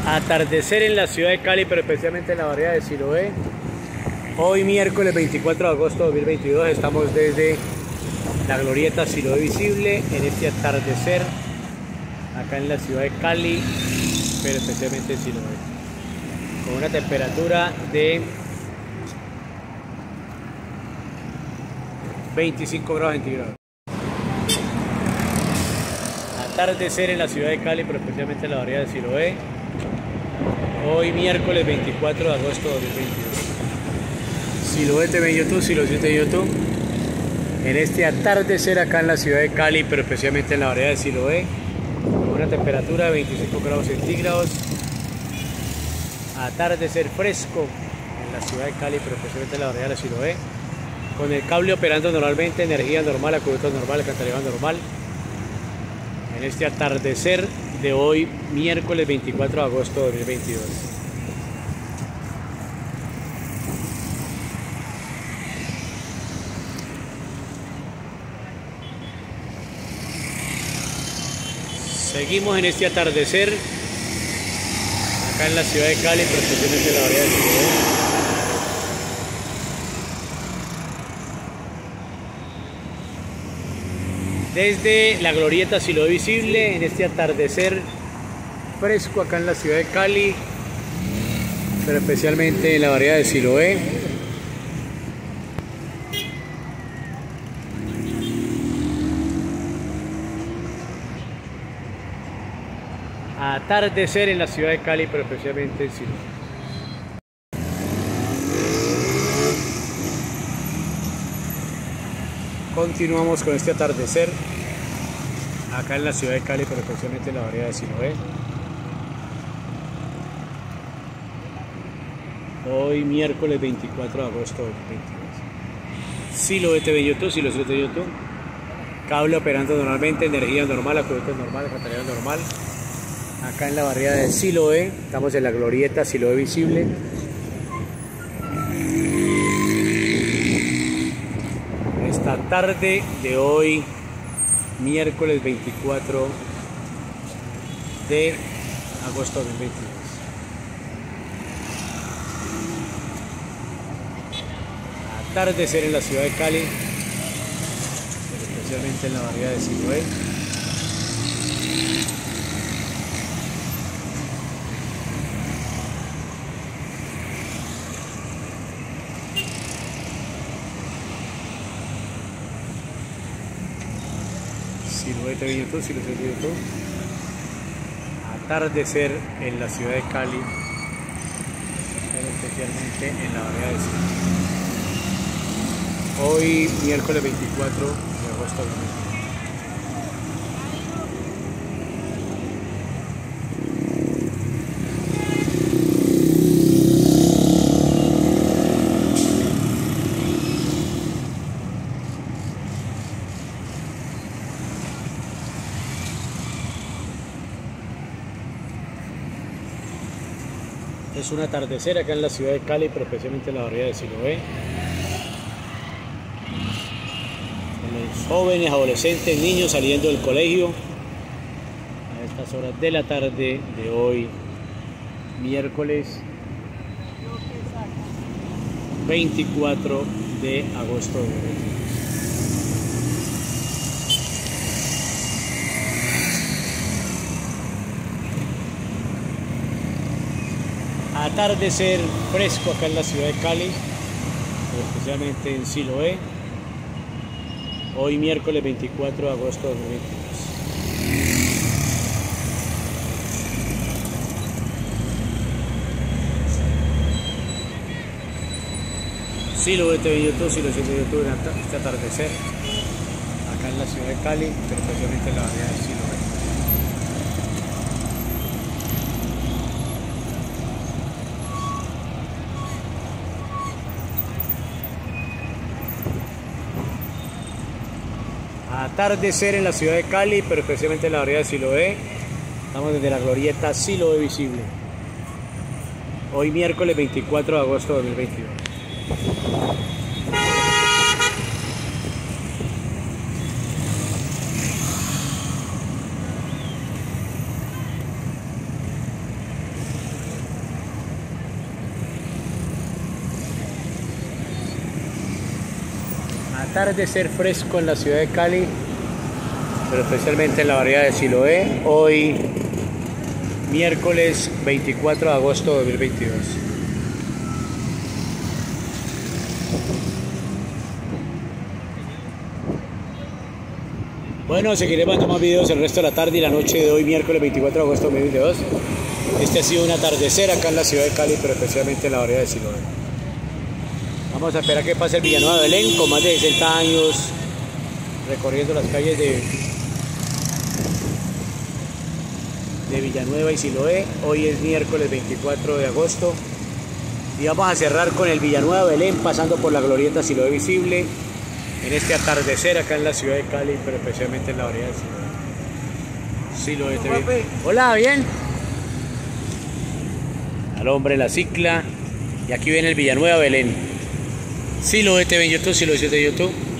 Atardecer en la ciudad de Cali, pero especialmente en la barriada de Siloé. Hoy miércoles 24 de agosto de 2022 estamos desde la glorieta Siloé Visible en este atardecer acá en la ciudad de Cali, pero especialmente en Siloé, con una temperatura de 25 grados centígrados. Atardecer en la ciudad de Cali, pero especialmente en la barriada de Siloé. Hoy miércoles 24 de agosto de 2022. Siloé TV en YouTube, Siloé TV en YouTube. En este atardecer acá en la ciudad de Cali, pero especialmente en la barriada de Siloé, con una temperatura de 25 grados centígrados. Atardecer fresco en la ciudad de Cali, pero especialmente en la barriada de Siloé, con el cable operando normalmente, energía normal, acueducto normal, alcantarillado normal. En este atardecer de hoy, miércoles 24 de agosto de 2022. Seguimos en este atardecer acá en la ciudad de Cali, pero especialmente en la barriada de Siloé. Desde la glorieta Siloé Visible, en este atardecer fresco acá en la ciudad de Cali, pero especialmente en la barriada de Siloé. Atardecer en la ciudad de Cali, pero especialmente en Siloé. Continuamos con este atardecer acá en la ciudad de Cali, pero especialmente en la barriada de Siloé. Hoy miércoles 24 de agosto de 2022. Siloé TV en YouTube, Siloé TV en YouTube. Cable operando normalmente, energía normal, acueducto normal, alcantarillado normal. Acá en la barriada de Siloé, estamos en la glorieta Siloé Visible. Esta tarde de hoy, miércoles 24 de agosto de 2022. Atardecer en la ciudad de Cali, especialmente en la barriada de Siloé. Siloé TV en YouTube, Siloé TV en YouTube. Atardecer en la ciudad de Cali, pero especialmente en la barriada de Siloé. Hoy miércoles 24 de agosto de 2022. Es un atardecer acá en la ciudad de Cali, pero especialmente en la barriada de Siloé. Con los jóvenes, adolescentes, niños saliendo del colegio a estas horas de la tarde de hoy, miércoles 24 de agosto de 2022. Atardecer fresco acá en la ciudad de Cali, especialmente en Siloé, hoy miércoles 24 de agosto de 2022. Siloé TV en YouTube, Siloé TV en YouTube, este atardecer acá en la ciudad de Cali, pero especialmente en la barriada de Siloé. Atardecer en la ciudad de Cali, pero especialmente en la barriada de Siloé. Estamos desde la glorieta Siloé Visible. Hoy miércoles 24 de agosto de 2022. atardecer fresco en la ciudad de Cali, pero especialmente en la barriada de Siloé, hoy miércoles 24 de agosto de 2022. Bueno, seguiremos mandando más videos el resto de la tarde y la noche de hoy, miércoles 24 de agosto de 2022. Este ha sido un atardecer acá en la ciudad de Cali, pero especialmente en la barriada de Siloé. Vamos a esperar que pase el Villanueva de Belén, con más de 60 años recorriendo las calles de Villanueva y Siloé. Hoy es miércoles 24 de agosto y vamos a cerrar con el Villanueva de Belén, pasando por la glorieta Siloé Visible, en este atardecer acá en la ciudad de Cali, pero especialmente en la barriada de Siloé. Siloé TV. Hola, ¿bien? Al hombre la cicla, y aquí viene el Villanueva Belén. Siloé TV en YouTube, Siloé 7 en YouTube.